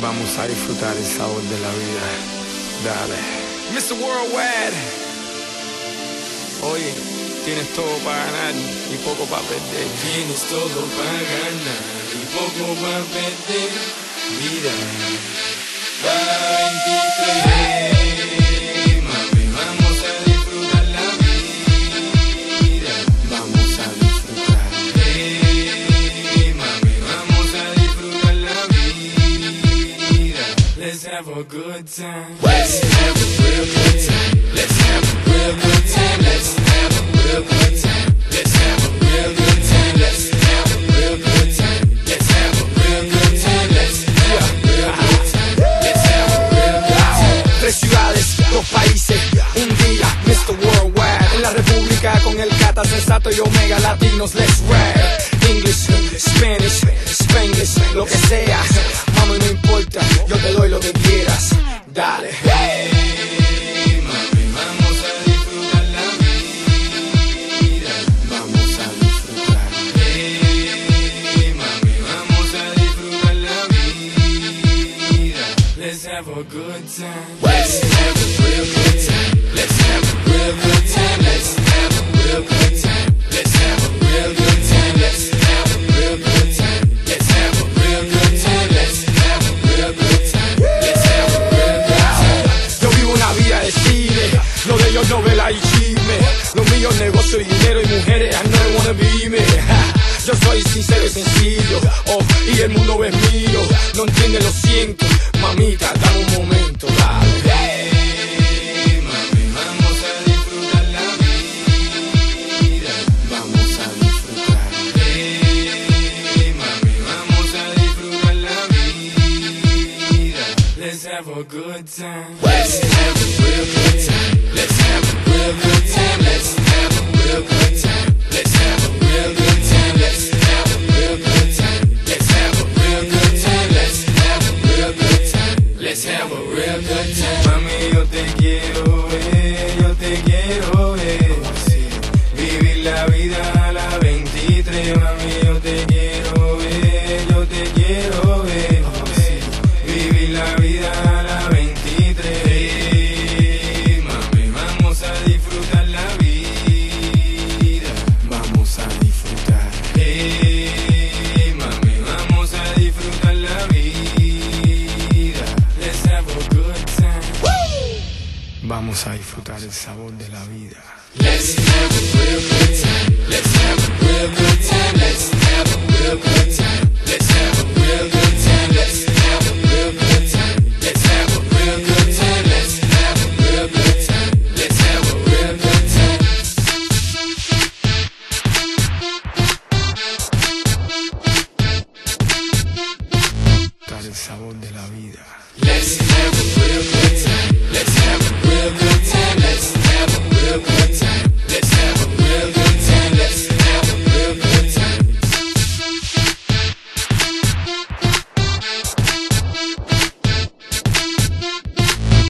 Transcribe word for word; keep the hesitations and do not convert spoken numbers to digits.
Vamos a disfrutar el sabor de la vida. Dale. mister Worldwide. Oye, tienes todo para ganar y poco para perder. Tienes todo para ganar y poco para perder. Mira, veintitrés, mami, vamos a disfrutar la vida. Vamos a disfrutar. Hey, mami, vamos a disfrutar la vida. Let's have a good time. Let's have a real good time. Let's have a real good time. Let's have a real good time. Let's have a real good time. Let's have a real good time. Let's have a real good time. Let's have a real good time. Let's have a real good time. Tres ciudades, dos países, un día, mister Worldwide. En la República con el Cata, Sensato y Omega Latinos, let's rap. English, Spanish, Spanglish, lo que sea, mami, no importa, yo te doy lo que quieras. Dale. Hey, mami, vamos a disfrutar la vida. Vamos a disfrutar. Hey, mami, vamos a disfrutar la vida. Let's have a good time. Let's have a real good time. Let's have a real good time. Let's have a real good time. Let's have a real good time. Let's have a real good time. Let's have a real good time. Let's have a real good time. Let's have a real good time. Yo vivo una vida de cine, lo de ellos novela y chisme. Lo mío es negocio y dinero y mujeres, I know they wanna be me. Yo soy sincero y sencillo, oh, y el mundo es mío. No entiendes, lo siento, mamita, dame un momento, dale. Hey, mami, vamos a disfrutar la vida. Vamos a disfrutar. Hey, mami, vamos a disfrutar la vida. Let's have a good time. Let's have a real good time. Let's have a real good time. Let's have a real good time. Let's have a real good time. Let's have a real good time. Let's have a real good time. Let's have a real good time. Let's have a real good time. Mami, yo te quiero ver, yo te quiero ver. Vivir la vida a la veintitrés, mami, yo te quiero ver, yo te quiero ver. Vivir la vida a la veintitrés. Hey, mami, vamos a disfrutar la vida. Vamos a disfrutar. Hey, mami, vamos a disfrutar la vida. Let's have a good time. Vamos a disfrutar el sabor de la vida. Let's have a real good time. Let's have a real good time. Let's have a real good time.